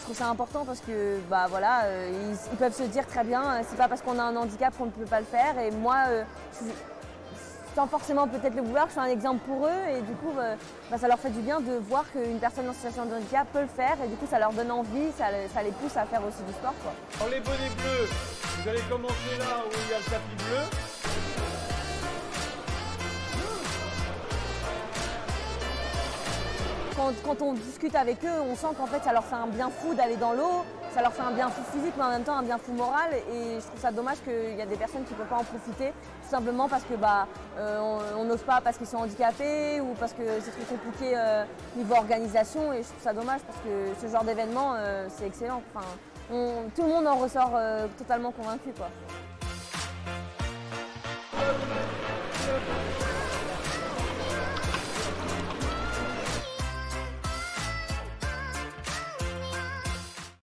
trouve ça important parce que bah, voilà, ils peuvent se dire très bien, c'est pas parce qu'on a un handicap qu'on ne peut pas le faire. Et moi, sans forcément peut-être le vouloir, je suis un exemple pour eux et du coup bah, ça leur fait du bien de voir qu'une personne en situation de handicap peut le faire et du coup ça leur donne envie, ça les pousse à faire aussi du sport, quoi. Dans les bonnets bleus, vous allez commencer là où il y a le tapis bleu. Quand on discute avec eux, on sent qu'en fait ça leur fait un bien fou d'aller dans l'eau, ça leur fait un bien fou physique mais en même temps un bien fou moral et je trouve ça dommage qu'il y a des personnes qui ne peuvent pas en profiter tout simplement parce que bah, on n'ose pas parce qu'ils sont handicapés ou parce que c'est trop compliqué niveau organisation et je trouve ça dommage parce que ce genre d'événement c'est excellent. Enfin, tout le monde en ressort totalement convaincu, quoi.